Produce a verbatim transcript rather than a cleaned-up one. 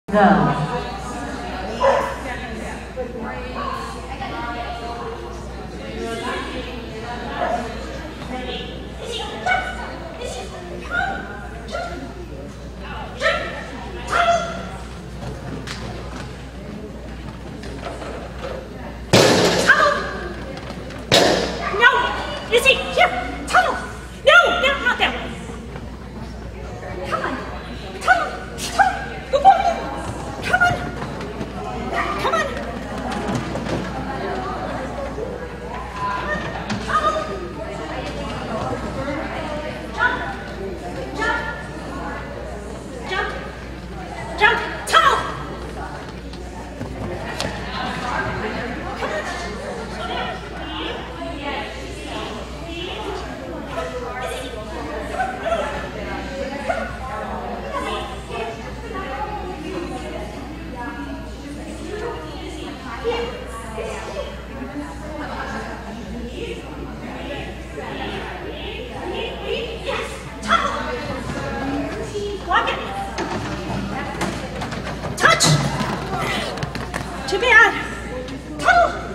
Go. Lizzie, here, tunnel. No, no, not that one. Come on, tunnel, tunnel. Good boy. Come on, come on. Tunnel. Jump, jump, jump, jump, tunnel. Touch! Too bad. Tunnel!